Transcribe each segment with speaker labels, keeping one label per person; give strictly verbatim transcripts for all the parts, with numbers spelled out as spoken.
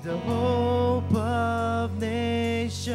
Speaker 1: the hope of nations.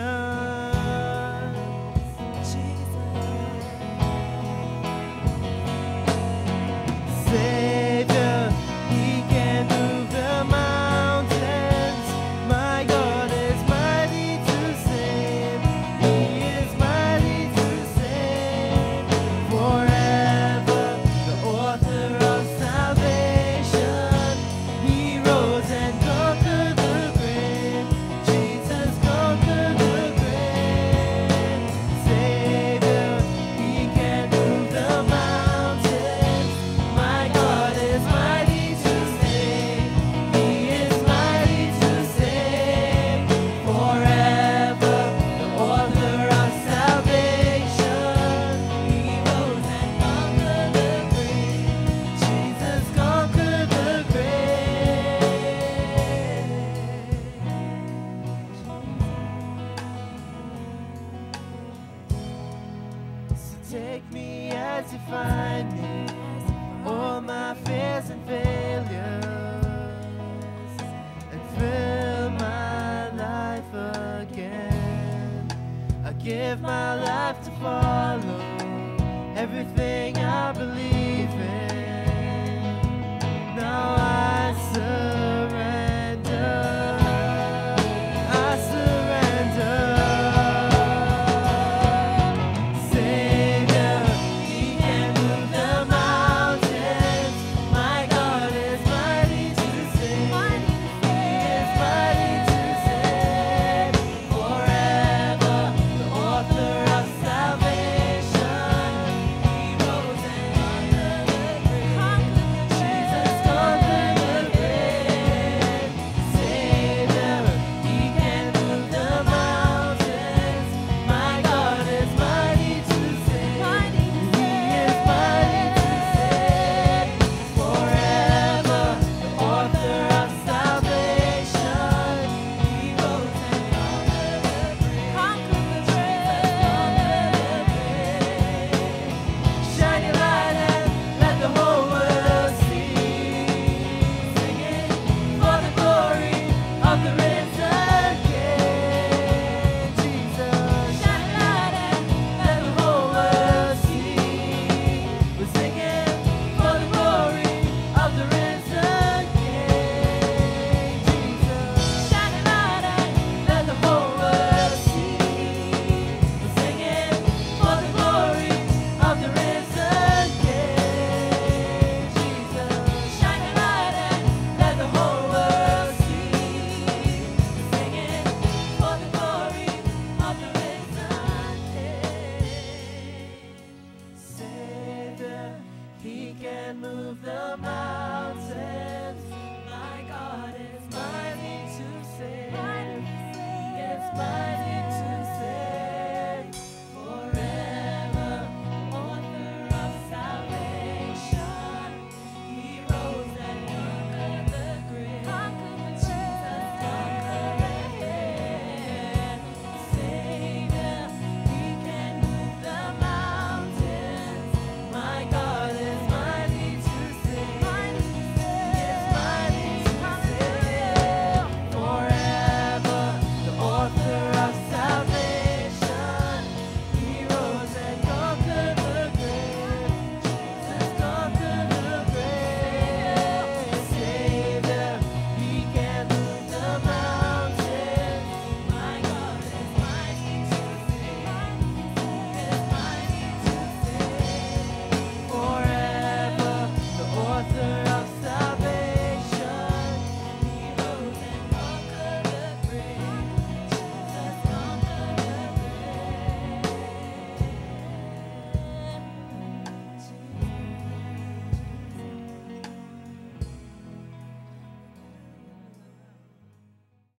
Speaker 1: Savior, He can move the mountains. My God is mighty to save. He is mighty to save. Forever, the author of salvation. He rose and conquered the grave. Jesus conquered the grave. Savior, He can move the mountains. My God is mighty to save. He is mighty to save. Forever, the author of salvation. He rose and conquered the grave. Jesus conquered the grave. So take me as you find me, all my fears and failures, and fill my life again. I give my life to follow everything I believe.